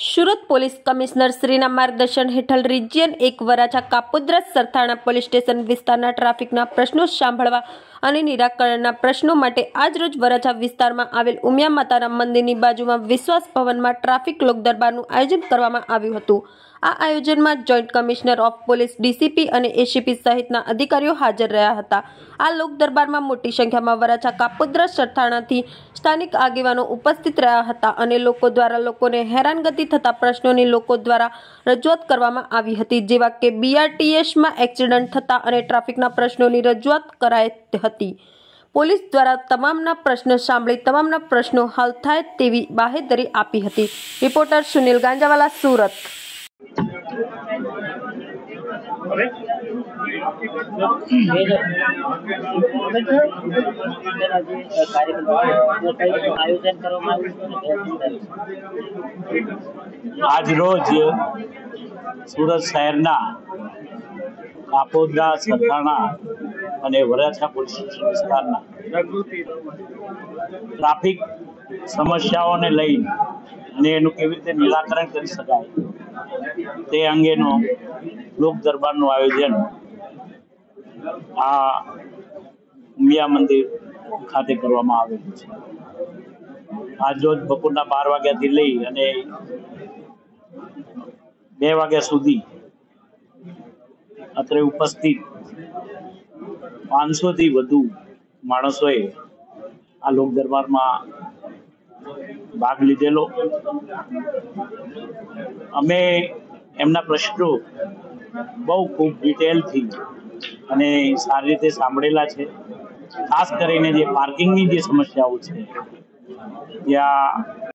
Surat police commissioner શ્રીના માર્ગદર્શન હેઠળ region 1 Varachha Kapodra Sarthana police station વિસ્તારના ટ્રાફિકના પ્રશ્નો સાંભળવા અને નિરાકરણના પ્રશ્નો માટે આજરોજ વરાછા વિસ્તારમાં આવેલ ઉમિયા માતાના મંદિરની બાજુમાં વિશ્વાસ ભવનમાં ટ્રાફિક લોક દરબારનું આયોજન કરવામાં આવ્યું હતું। આ આયોજનમાં joint commissioner of police DCP અને એસીપી સહિતના અધિકારીઓ હાજર રહ્યા હતા। આ લોક દરબારમાં મોટી સંખ્યામાં વરાછા કાપોદ્રા સરથાણાથી સ્થાનિક આગેવાનો ઉપસ્થિત રહ્યા હતા અને લોકો દ્વારા લોકોને હેરાનગતિ થતા પ્રશ્નોની લોકો દ્વારા રજૂઆત કરવામાં આવી હતી, જેવા કે બીઆરટીએસમાં એક્સિડન્ટ થતા અને ટ્રાફિકના પ્રશ્નોની રજૂઆત કરાઈ હતી। પોલીસ દ્વારા તમામના પ્રશ્નો સાંભળી તમામના પ્રશ્નો હલ થાય તેવી બાહેધરી આપી હતી। રિપોર્ટર સુનિલ ગાંજાવાલા, સુરત। आज रोज सूरत शहरना कापोद्रा सरथाणा અને વરાછા પોલીસ સ્ટેશન વિસ્તારના ટ્રાફિક સમસ્યાઓને લઈને અને એનું કેવી રીતે નિરાકરણ કરી શકાય તે અંગેનો લોક દરબારનું આયોજન આ ઉમિયા મંદિર ખાતે કરવામાં આવેલું છે। આજ રોજ બપોરના 12 વાગ્યાથી લઈ અને 2 વાગ્યા સુધી અત્રે ઉપસ્થિત 500 થી વધુ માણસોએ આ લોક દરબારમાં ભાગ લીધેલો। અમે એમના પ્રશ્નો બહુ ખૂબ ડિટેલથી અને સારી રીતે સાંભળેલા છે। ખાસ કરીને જે પાર્કિંગની જે સમસ્યાઓ છે ત્યાં